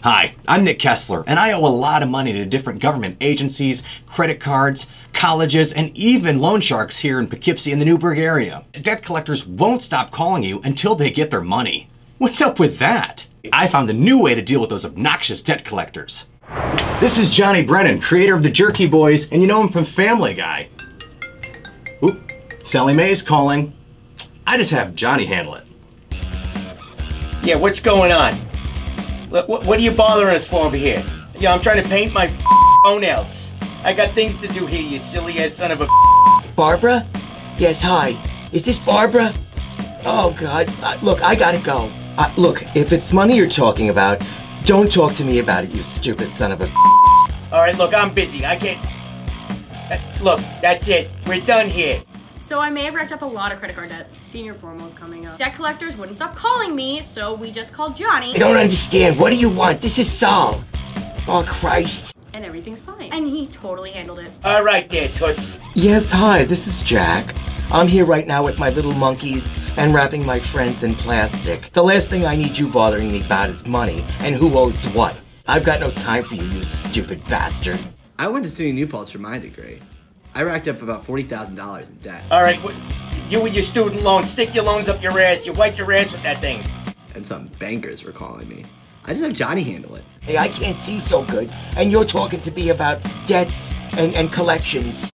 Hi, I'm Nick Kessler, and I owe a lot of money to different government agencies, credit cards, colleges, and even loan sharks here in Poughkeepsie and the Newburgh area. Debt collectors won't stop calling you until they get their money. What's up with that? I found a new way to deal with those obnoxious debt collectors. This is Johnny Brennan, creator of the Jerky Boys, and you know him from Family Guy. Oop, Sally Mae's calling. I just have Johnny handle it. Yeah, what's going on? What are you bothering us for over here? Yeah, I'm trying to paint my toenails. I got things to do here, you silly ass son of a. Barbara? Yes, hi. Is this Barbara? Oh, God. Look, I gotta go. Look, if it's money you're talking about, don't talk to me about it, you stupid son of a. Alright, look, I'm busy. I can't. Look, that's it. We're done here. So I may have racked up a lot of credit card debt. Senior formal's coming up. Debt collectors wouldn't stop calling me, so we just called Johnny. I don't understand. What do you want? This is Saul. Oh, Christ. And everything's fine. And he totally handled it. Alright there, Toots. Yes, hi, this is Jack. I'm here right now with my little monkeys and wrapping my friends in plastic. The last thing I need you bothering me about is money and who owes what. I've got no time for you, you stupid bastard. I went to SUNY New Paltz for my degree. I racked up about $40,000 in debt. Alright, you and your student loans, stick your loans up your ass. You wipe your ass with that thing. And some bankers were calling me. I just have Johnny handle it. Hey, I can't see so good, and you're talking to me about debts and collections.